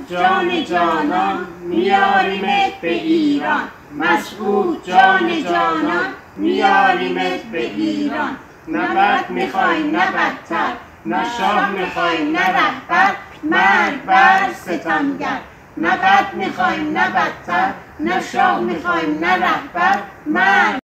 جان جانان میاریمت به ایران. مسعود جان جانان میاریمت به ایران. نه بد میخوایم نه بدتر، نه شاه میخوایم نه رهبر، مرگ بر ستمگر. نه بد میخوایم نه بدتر، نه شاه میخوایم نه رهبر، مرگ